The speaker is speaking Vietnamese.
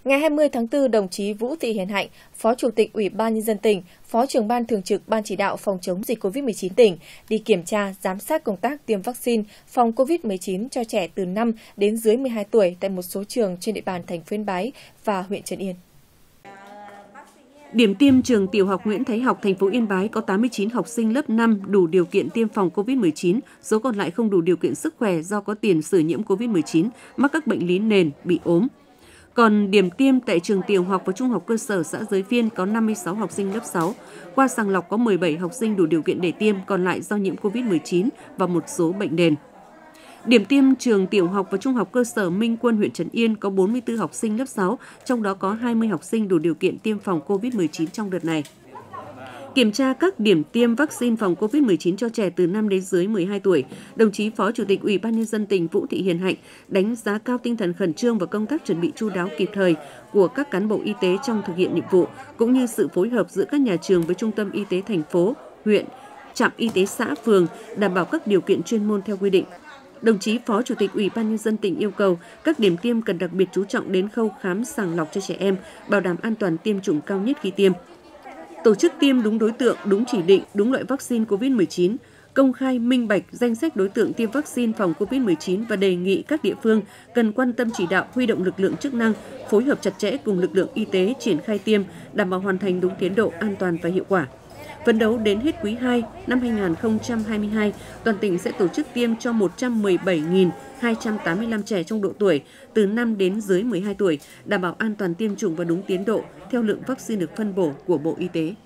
Ngày 20 tháng 4, đồng chí Vũ Thị Hiền Hạnh, Phó Chủ tịch Ủy ban Nhân dân tỉnh, Phó trưởng Ban Thường trực Ban Chỉ đạo phòng chống dịch COVID-19 tỉnh đi kiểm tra, giám sát công tác tiêm vaccine phòng COVID-19 cho trẻ từ 5 đến dưới 12 tuổi tại một số trường trên địa bàn thành phố Yên Bái và huyện Trấn Yên. Điểm tiêm trường tiểu học Nguyễn Thái Học, thành phố Yên Bái có 89 học sinh lớp 5 đủ điều kiện tiêm phòng COVID-19, số còn lại không đủ điều kiện sức khỏe do có tiền sử nhiễm COVID-19, mắc các bệnh lý nền, bị ốm. Còn điểm tiêm tại trường tiểu học và trung học cơ sở xã Giới Phiên có 56 học sinh lớp 6. Qua sàng lọc có 17 học sinh đủ điều kiện để tiêm, còn lại do nhiễm COVID-19 và một số bệnh nền. Điểm tiêm trường tiểu học và trung học cơ sở Minh Quân, huyện Trấn Yên có 44 học sinh lớp 6, trong đó có 20 học sinh đủ điều kiện tiêm phòng COVID-19 trong đợt này. Kiểm tra các điểm tiêm vaccine phòng COVID-19 cho trẻ từ 5 đến dưới 12 tuổi, đồng chí Phó Chủ tịch Ủy ban Nhân dân tỉnh Vũ Thị Hiền Hạnh đánh giá cao tinh thần khẩn trương và công tác chuẩn bị chu đáo kịp thời của các cán bộ y tế trong thực hiện nhiệm vụ, cũng như sự phối hợp giữa các nhà trường với trung tâm y tế thành phố, huyện, trạm y tế xã, phường, đảm bảo các điều kiện chuyên môn theo quy định. Đồng chí Phó Chủ tịch Ủy ban Nhân dân tỉnh yêu cầu các điểm tiêm cần đặc biệt chú trọng đến khâu khám sàng lọc cho trẻ em, bảo đảm an toàn tiêm chủng cao nhất khi tiêm. Tổ chức tiêm đúng đối tượng, đúng chỉ định, đúng loại vaccine COVID-19, công khai minh bạch danh sách đối tượng tiêm vaccine phòng COVID-19 và đề nghị các địa phương cần quan tâm chỉ đạo huy động lực lượng chức năng, phối hợp chặt chẽ cùng lực lượng y tế triển khai tiêm, đảm bảo hoàn thành đúng tiến độ, an toàn và hiệu quả. Phấn đấu đến hết quý 2 năm 2022, toàn tỉnh sẽ tổ chức tiêm cho 117.285 trẻ trong độ tuổi từ 5 đến dưới 12 tuổi, đảm bảo an toàn tiêm chủng và đúng tiến độ theo lượng vaccine được phân bổ của Bộ Y tế.